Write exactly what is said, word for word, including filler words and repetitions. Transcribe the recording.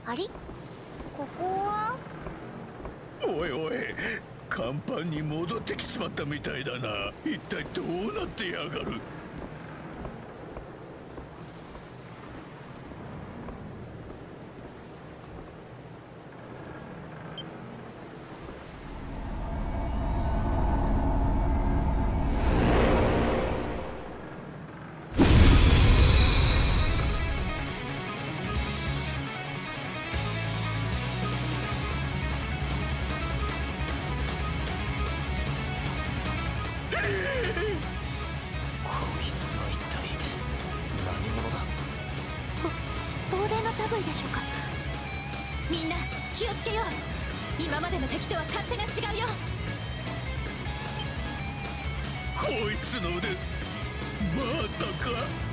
あれ、ここは？ おいおい、甲板に戻ってきちまったみたいだな。一体どうなってやがる。 でしょうか。みんな気をつけよう。今までの敵とは勝手が違うよ。 こいつの腕、まさか。